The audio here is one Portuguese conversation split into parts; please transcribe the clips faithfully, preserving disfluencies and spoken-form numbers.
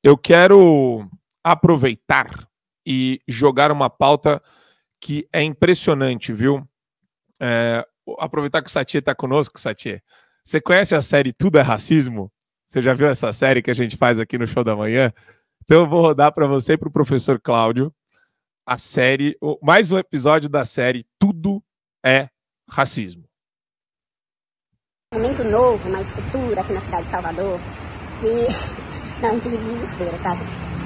eu quero aproveitar e jogar uma pauta que é impressionante, viu? É, aproveitar que o Satie está conosco, Satie. Você conhece a série Tudo é Racismo? Você já viu essa série que a gente faz aqui no Show da Manhã? Então eu vou rodar para você e para o professor Cláudio a série, mais um episódio da série Tudo é Racismo. Um momento novo, uma escultura aqui na cidade de Salvador, que não, a gente ri de desespero, sabe?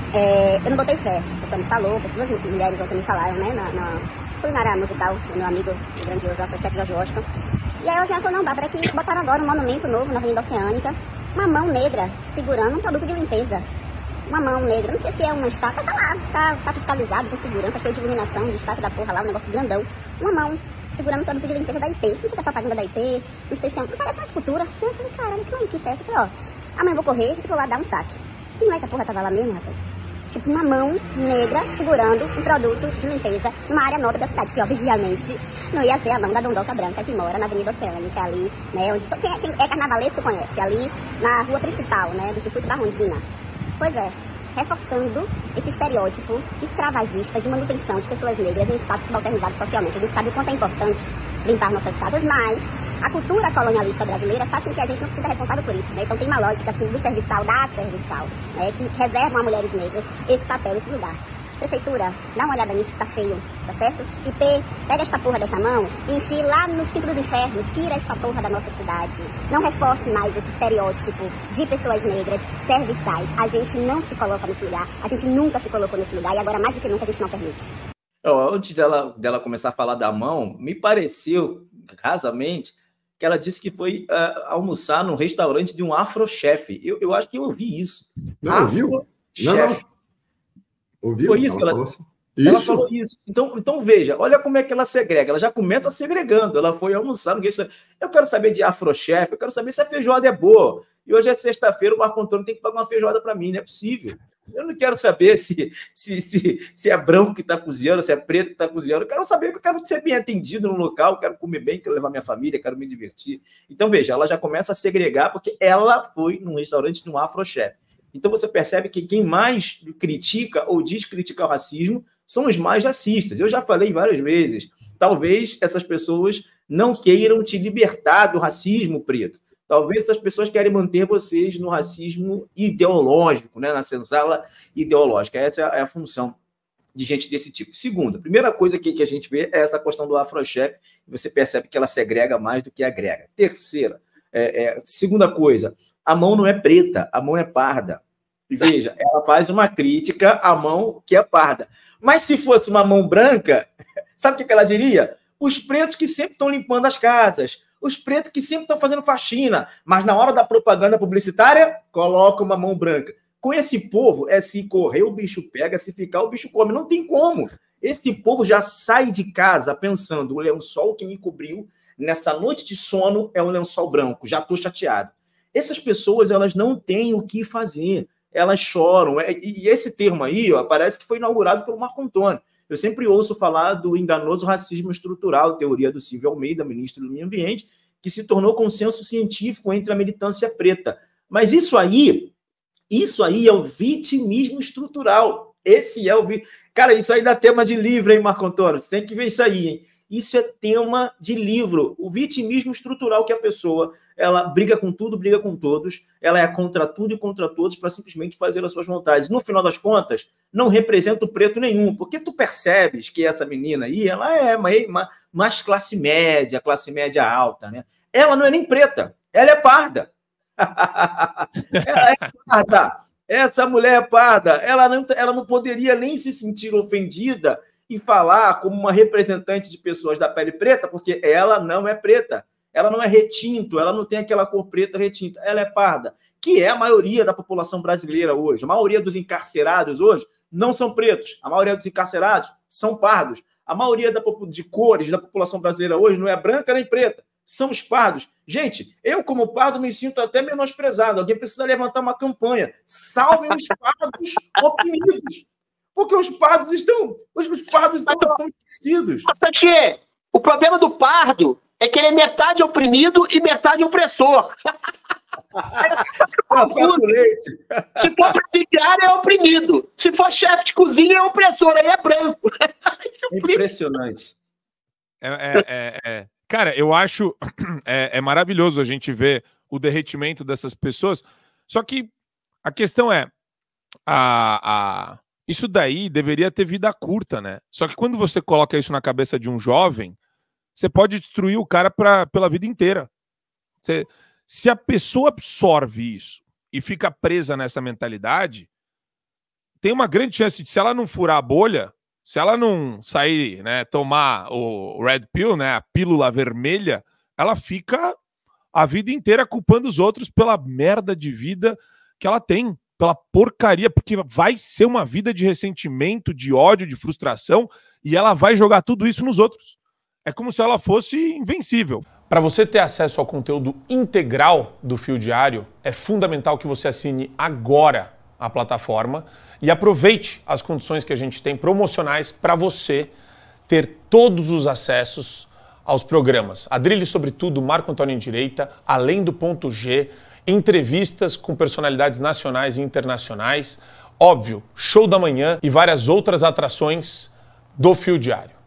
É, eu não botei fé, o pessoal me falou, as duas mulheres ontem me falaram, né, na, na culinária musical, o meu amigo o grandioso afrochef George Washington. E aí ela falou, não, Bárbara, é que botaram agora um monumento novo na Avenida Oceânica, uma mão negra segurando um produto de limpeza. Uma mão negra, não sei se é uma estaca, mas tá lá, tá, tá fiscalizado com segurança, cheio de iluminação, destaque da porra lá, um negócio grandão. Uma mão segurando o produto de limpeza da I P. Não sei se é propaganda da I P, não sei se é, parece uma escultura. Eu falei, caramba, que maluquice é essa? Eu falei, ó, amanhã eu vou correr e vou lá dar um saque. E não é que a porra tava lá mesmo, rapaz? Tipo, uma mão negra segurando um produto de limpeza numa área nobre da cidade, que obviamente não ia ser a mão da Dondoca Branca, que mora na Avenida Oceânica, ali, né, onde quem é, quem é carnavalesco conhece, ali na rua principal, né, do circuito Barrondina. Pois é, reforçando esse estereótipo escravagista de manutenção de pessoas negras em espaços subalternizados socialmente. A gente sabe o quanto é importante limpar nossas casas, mas a cultura colonialista brasileira faz com que a gente não se sinta responsável por isso, né? Então tem uma lógica assim do serviçal, da serviçal, né? Que reservam a mulheres negras esse papel, esse lugar. Prefeitura, dá uma olhada nisso que tá feio, tá certo? I P, pega esta porra dessa mão e enfia lá nos quintos dos infernos, tira esta porra da nossa cidade. Não reforce mais esse estereótipo de pessoas negras serviçais. A gente não se coloca nesse lugar, a gente nunca se colocou nesse lugar e agora mais do que nunca a gente não permite. Antes dela, dela começar a falar da mão, me pareceu, rasamente, que ela disse que foi uh, almoçar num restaurante de um afrochef. Eu, eu acho que eu ouvi isso. Não, ouviu? Não, não. Ouviu? Foi isso ela que ela, assim. ela isso? falou isso. Então, então, veja, olha como é que ela segrega. Ela já começa segregando. Ela foi almoçar no restaurante. Eu quero saber de afrochef, eu quero saber se a feijoada é boa. E hoje é sexta-feira, o Marco Antônio tem que pagar uma feijoada para mim, não é possível. Eu não quero saber se, se, se, se é branco que está cozinhando, se é preto que está cozinhando. Eu quero saber que eu quero ser bem atendido no local, eu quero comer bem, quero levar minha família, quero me divertir. Então, veja, ela já começa a segregar porque ela foi num restaurante de um afrochef. Então, você percebe que quem mais critica ou diz criticar o racismo são os mais racistas. Eu já falei várias vezes, talvez essas pessoas não queiram te libertar do racismo, preto. Talvez essas pessoas querem manter vocês no racismo ideológico, né? Na senzala ideológica. Essa é a função de gente desse tipo. Segunda, a primeira coisa que, que a gente vê é essa questão do afrochef, e você percebe que ela segrega mais do que agrega. Terceira, é, é, segunda coisa, a mão não é preta, a mão é parda. E veja, ela faz uma crítica à mão que é parda. Mas se fosse uma mão branca, sabe o que ela diria? Os pretos que sempre estão limpando as casas, os pretos que sempre estão fazendo faxina, mas na hora da propaganda publicitária, coloca uma mão branca. Com esse povo, é se correr o bicho pega, se ficar o bicho come. Não tem como. Esse povo já sai de casa pensando, o lençol que me cobriu nessa noite de sono é um lençol branco, já estou chateado. Essas pessoas, elas não têm o que fazer, elas choram. E esse termo aí, ó, parece que foi inaugurado pelo Marco Antônio. Eu sempre ouço falar do enganoso racismo estrutural, teoria do Silvio Almeida, ministro do Meio Ambiente, que se tornou consenso científico entre a militância preta. Mas isso aí, isso aí é o vitimismo estrutural. Esse é o... Vi... Cara, isso aí dá tema de livro, hein, Marco Antônio? Você tem que ver isso aí, hein? Isso é tema de livro. O vitimismo estrutural que a pessoa, ela briga com tudo, briga com todos, ela é contra tudo e contra todos para simplesmente fazer as suas vontades. No final das contas, não representa o preto nenhum, porque tu percebes que essa menina aí, ela é mais, mais classe média, classe média alta, né? Ela não é nem preta, ela é parda. Ela é parda. Essa mulher é parda. Ela não, ela não poderia nem se sentir ofendida e falar como uma representante de pessoas da pele preta, porque ela não é preta, ela não é retinto, ela não tem aquela cor preta retinta, ela é parda, que é a maioria da população brasileira hoje. A maioria dos encarcerados hoje não são pretos, a maioria dos encarcerados são pardos, a maioria da, de cores da população brasileira hoje não é branca nem preta, são os pardos. Gente, eu como pardo me sinto até menosprezado, alguém precisa levantar uma campanha, salvem os pardos oprimidos. Porque os pardos estão, os pardos estão, estão esquecidos. Satie, o problema do pardo é que ele é metade oprimido e metade opressor. Se for presidiário, oprimido. Se for chefe de cozinha, é opressor, aí é branco. Impressionante. É, é, é, é. Cara, eu acho é, é maravilhoso a gente ver o derretimento dessas pessoas. Só que a questão é, a, a, isso daí deveria ter vida curta, né? Só que quando você coloca isso na cabeça de um jovem, você pode destruir o cara pra, pela vida inteira. Você, se a pessoa absorve isso e fica presa nessa mentalidade, tem uma grande chance de, se ela não furar a bolha, se ela não sair, né, tomar o red pill, né, a pílula vermelha, ela fica a vida inteira culpando os outros pela merda de vida que ela tem, pela porcaria, porque vai ser uma vida de ressentimento, de ódio, de frustração, e ela vai jogar tudo isso nos outros. É como se ela fosse invencível. Para você ter acesso ao conteúdo integral do Fio Diário, é fundamental que você assine agora a plataforma e aproveite as condições que a gente tem promocionais para você ter todos os acessos aos programas Adrilho sobre Tudo, Marco Antônio em Direita, Além do Ponto G, entrevistas com personalidades nacionais e internacionais, óbvio, Show da Manhã e várias outras atrações do Fio Diário.